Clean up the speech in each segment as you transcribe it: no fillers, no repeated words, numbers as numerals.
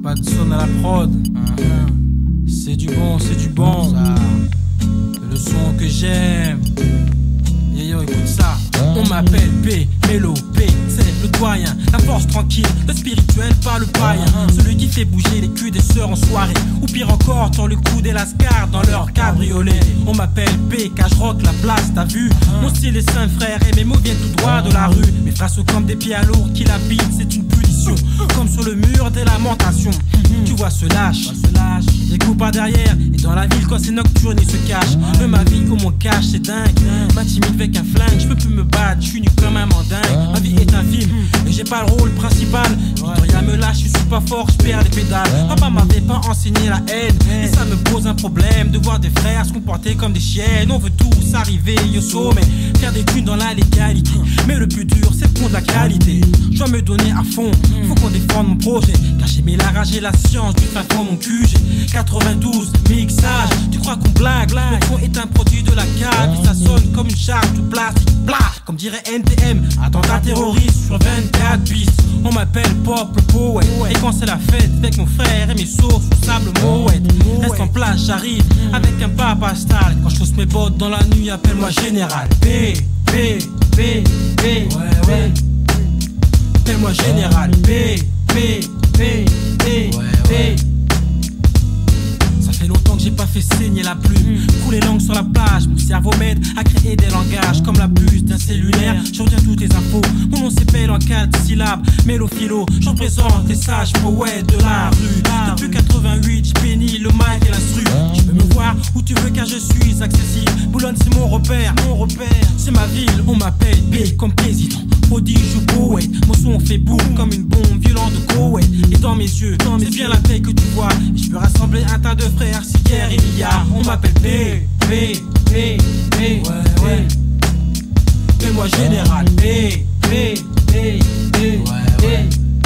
Pas de son à la prod. C'est du bon, c'est du bon. Ça. Le son que j'aime. Yo, écoute ça. On m'appelle P, Mélo, P, c'est le doyen. La force tranquille, le spirituel pas le païen. Celui qui fait bouger les culs des sœurs en soirée. Ou pire encore, tend le coude et la scar dans leur cabriolet. On m'appelle P, car je rock la place, t'as vu. Mon style est saint frère et mes mots viennent tout droit de la rue. Mes phrases sont comme des pieds à lourd qui l'habitent, c'est une punition. Comme sur le mur des lamentations. Tu vois ce lâche, des coups par derrière. Et dans la ville quand c'est nocturne il se cache. De ma vie ou mon cache c'est dingue. Ma timide avec un flingue, je peux plus me battre, je suis nu comme un mandingue. Ma vie est un film et j'ai pas le rôle principal. Victoria me lâche, je suis pas fort, je perds les pédales. Papa m'avait pas enseigné la haine. Et ça me pose un problème de voir des frères se comporter comme des chiennes. On veut tous arriver au sommet, faire des thunes dans la légalité. Mais le plus dur c'est pour de la qualité. Je dois me donner à fond, faut qu'on défende mon projet. Car j'ai mis la rage et la science du fin fond mon QG. 92 mixage, tu crois qu'on blague? Le son est un produit de la cave et ça sonne comme une charge de plastique. Blah, comme dirait NTM, attentat terroriste sur 24 bis. On m'appelle Pop le poète. Et quand c'est la fête avec mon frère et mes sources sous sable moët. Reste en place, j'arrive avec un papa style. Quand je chausse mes bottes dans la nuit, appelle-moi général. P, P, P, P, ouais. Appelle-moi général. P, P, P, P, P. Ça fait longtemps que j'ai pas fait saigner la plume. Couler langue sur la plage, mon cerveau m'aide à créer des langages comme la puce d'un cellulaire. Je retiens toutes les infos, mon nom s'épelle en 4 syllabes. Mélophilo, je représente les sages poètes de la rue. Depuis 88, je bénis le mic et l'instru. Tu peux me voir où tu veux car je suis accessible. Boulogne c'est mon repère, c'est ma ville. On m'appelle B comme président, prodige ou poète. Mon son fait boum comme une bombe violente de Koweït. Et dans mes yeux, c'est bien la paix que tu vois. Et je peux rassembler un tas de frères si hier il y a. On m'appelle P, P, P, P, ouais. Fais-moi général. P, P, P, P, P.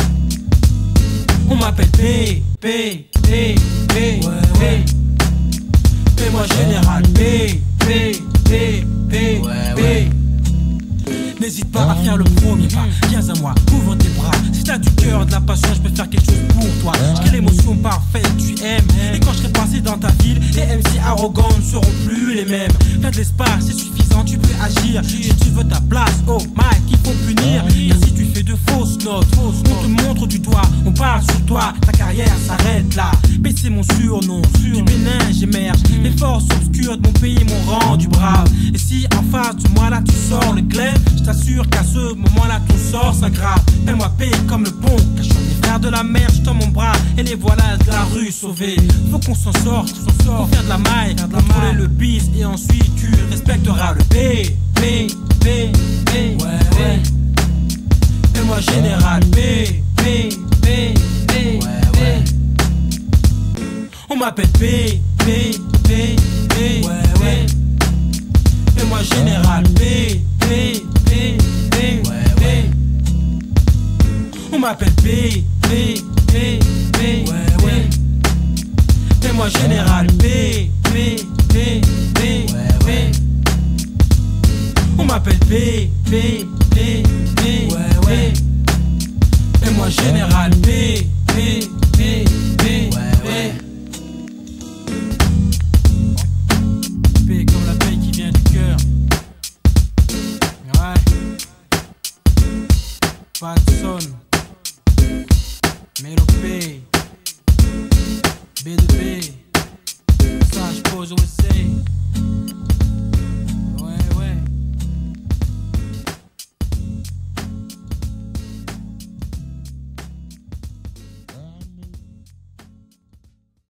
On m'appelle P, P, P, P, P. Fais-moi général. P, P, P, P, P. N'hésite pas à faire le premier pas, viens à moi, ouvre tes bras. Si t'as du cœur, de la passion, je peux faire quelque chose pour toi. Je crée l'émotion parfaite, tu aimes. Et quand je serai passé dans ta ville, les MC arrogants ne seront plus les mêmes. Fais de l'espace, c'est suffisant, tu peux agir. Si tu veux ta place, oh Mike, il faut punir. Car si tu fais de fausses notes, on te montre du doigt, on parle sur toi, ta carrière s'arrête là. Mais c'est mon surnom, du Bénin j'émerge. Les forces obscures de mon pays m'ont rendu brave. Et si en face de moi là tu sors le glaive, je t'assure qu'à ce moment-là ton sort s'aggrave. Fais-moi payer comme le pont, cachant les frères de la mer, je tends mon bras et les voilà de la rue sauvés. Faut qu'on s'en sorte, pour faire de la maille, contrôler le bis et ensuite tu respecteras le P, P, P, P, ouais. Fais-moi général. P, P, P, P, P. On m'appelle P, P, P, P, ouais. Fais-moi général. P, P, P, P, P. On m'appelle P, P, P, P, ouais. Fais-moi général. P, P, P, P, P. On m'appelle P, P, P, P, ouais. Fais-moi général. P, P, P, P, P. P comme la paix qui vient du cœur. Ouais. Pas de son. Mélo P. B de B. Ça je pose au C.